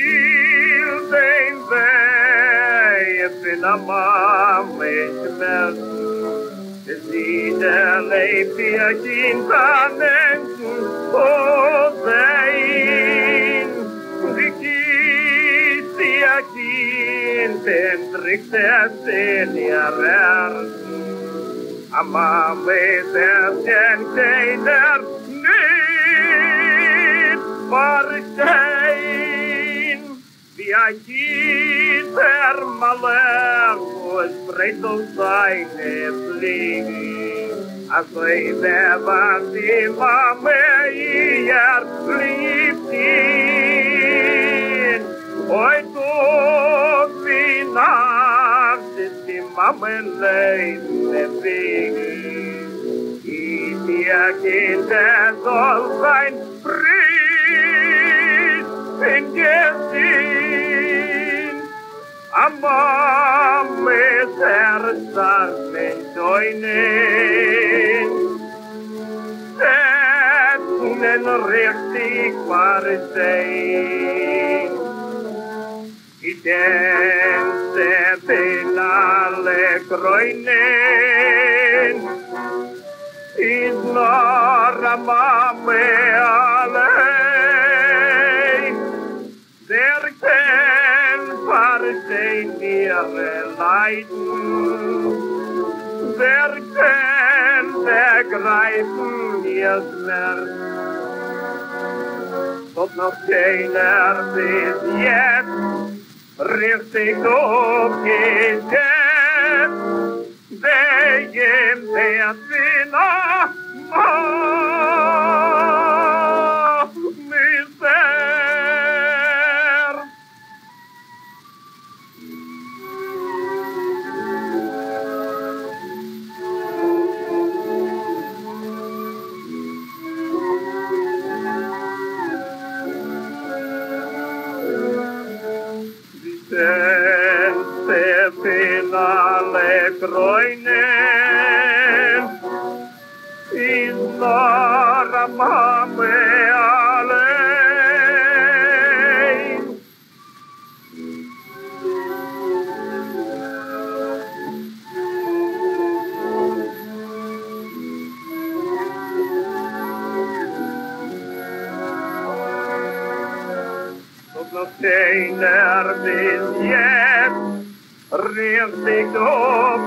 den Weg in der Mammes Sie der lebt ihr Kinder Menschen sein. Die Kies ihr Kind, den trägt in ihr Herzen. Am Mammes Herzen keiner nicht verstehen. Wie ein Kind Malachus breitet seine Fliegen, als der was die Mama ihr liebt ihn. Heute wie Nacht ist die Mama lebendig. Ihr Kinder soll sein Fried in Gesicht. Mammes Herz mit Joinen, Setzen richtig verstehen. Ich denke in alle Kräunen, ist nur eine Mama allein. Der verstehen ihre Leiden, wer kann begreifen ihr Schmerz? Doch noch keiner bis jetzt richtig aufgestellt, wegen der Sinner finale Kräunen ist nur am Mame allein. Doch noch keiner bis jetzt richtig auf